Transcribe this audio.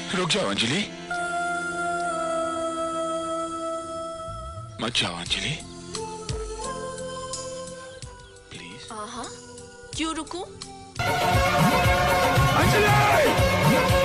रुक जाओ अंजलि, मत जाओ अंजलि, प्लीज। क्यों रुकूं? अंजलि!